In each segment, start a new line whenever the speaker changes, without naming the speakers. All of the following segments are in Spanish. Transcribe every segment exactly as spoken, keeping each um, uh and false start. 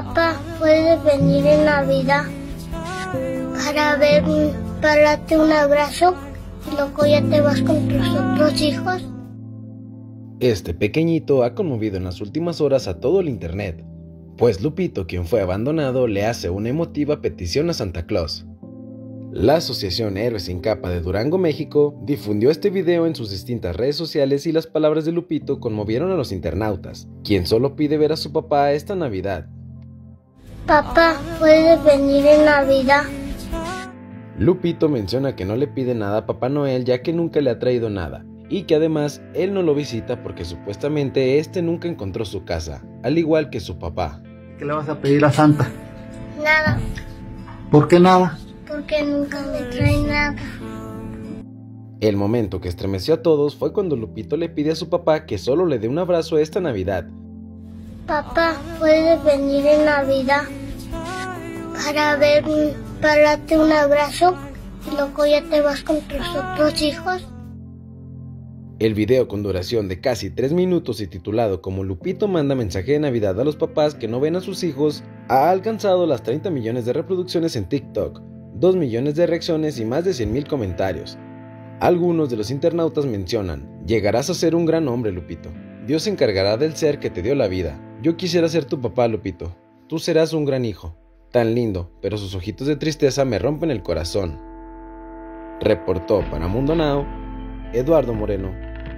Papá, ¿puedes venir en Navidad para ver, para darte un abrazo? Y luego ya te vas con tus otros hijos.
Este pequeñito ha conmovido en las últimas horas a todo el internet, pues Lupito, quien fue abandonado, le hace una emotiva petición a Santa Claus. La Asociación Héroes Sin Capa de Durango, México, difundió este video en sus distintas redes sociales y las palabras de Lupito conmovieron a los internautas, quien solo pide ver a su papá esta Navidad.
Papá, ¿puedes venir en Navidad?
Lupito menciona que no le pide nada a Papá Noel ya que nunca le ha traído nada, y que además él no lo visita porque supuestamente este nunca encontró su casa, al igual que su papá.
¿Qué le vas a pedir a Santa?
Nada.
¿Por qué nada?
Porque nunca me trae nada.
El momento que estremeció a todos fue cuando Lupito le pide a su papá que solo le dé un abrazo esta Navidad.
Papá, ¿puedes venir en Navidad para ver, para darte un abrazo? Y luego ya te vas con tus otros hijos.
El video, con duración de casi tres minutos y titulado como Lupito manda mensaje de Navidad a los papás que no ven a sus hijos, ha alcanzado las treinta millones de reproducciones en TikTok, dos millones de reacciones y más de cien mil comentarios. Algunos de los internautas mencionan: llegarás a ser un gran hombre, Lupito. Dios se encargará del ser que te dio la vida. Yo quisiera ser tu papá, Lupito. Tú serás un gran hijo. Tan lindo, pero sus ojitos de tristeza me rompen el corazón. Reportó para Mundo Now, Eduardo Moreno.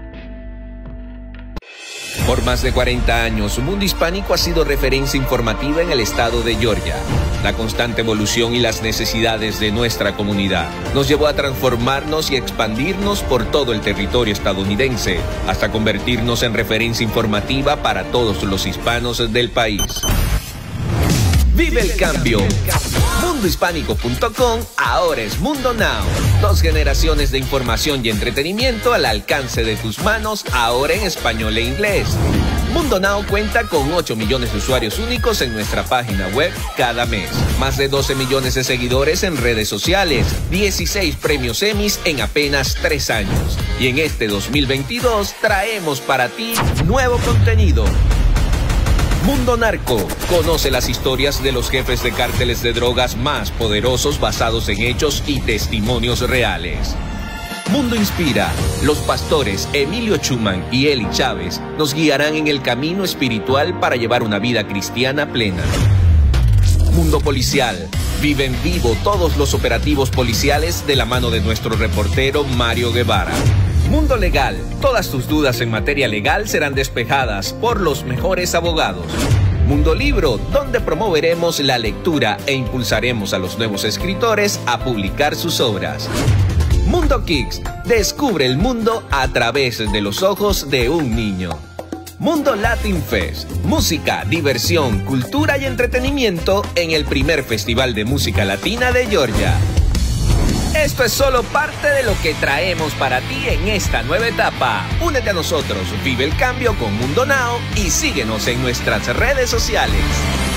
Por más de cuarenta años, Mundo Hispánico ha sido referencia informativa en el estado de Georgia. La constante evolución y las necesidades de nuestra comunidad nos llevó a transformarnos y expandirnos por todo el territorio estadounidense, hasta convertirnos en referencia informativa para todos los hispanos del país. ¡Vive el cambio! mundo hispánico punto com ahora es Mundo Now. Dos generaciones de información y entretenimiento al alcance de tus manos, ahora en español e inglés. Mundo Now cuenta con ocho millones de usuarios únicos en nuestra página web cada mes. Más de doce millones de seguidores en redes sociales. dieciséis premios Emmys en apenas tres años. Y en este dos mil veintidós traemos para ti nuevo contenido. Mundo Narco. Conoce las historias de los jefes de cárteles de drogas más poderosos basados en hechos y testimonios reales. Mundo Inspira. Los pastores Emilio Schumann y Eli Chávez nos guiarán en el camino espiritual para llevar una vida cristiana plena. Mundo Policial. Vive en vivo todos los operativos policiales de la mano de nuestro reportero Mario Guevara. Mundo Legal. Todas tus dudas en materia legal serán despejadas por los mejores abogados. Mundo Libro, donde promoveremos la lectura e impulsaremos a los nuevos escritores a publicar sus obras. Mundo Kicks. Descubre el mundo a través de los ojos de un niño. Mundo Latin Fest. Música, diversión, cultura y entretenimiento en el primer festival de música latina de Georgia. Esto es solo parte de lo que traemos para ti en esta nueva etapa. Únete a nosotros, vive el cambio con Mundo Now y síguenos en nuestras redes sociales.